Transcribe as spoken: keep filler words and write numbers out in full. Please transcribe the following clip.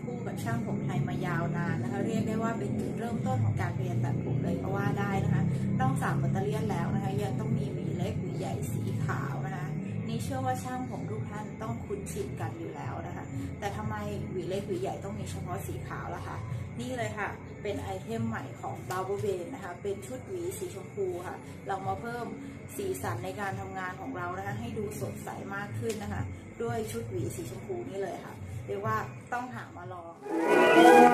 คู่กับช่างผมไทยมายาวนานนะคะเรียกได้ว่าเป็นจุดเริ่มต้นของการเรียนตัดผมเลยก็ว่าได้นะคะนอกจากแบตเตอรี่แล้วนะคะยังต้องมีหวีเล็กหวีใหญ่สีขาวนะคะนี่เชื่อว่าช่างผมทุกท่านต้องคุ้นชินกันอยู่แล้วนะคะแต่ทำไมหวีเล็กหวีใหญ่ต้องมีเฉพาะสีขาวล่ะคะนี่เลยค่ะเป็นไอเทมใหม่ของ Barber Brain นะคะเป็นชุดหวีสีชมพูค่ะเรามาเพิ่มสีสันในการทำงานของเรานะคะให้ดูสดใสมากขึ้นนะคะด้วยชุดหวีสีชมพูนี่เลยค่ะเรียกว่าต้องหามาลอง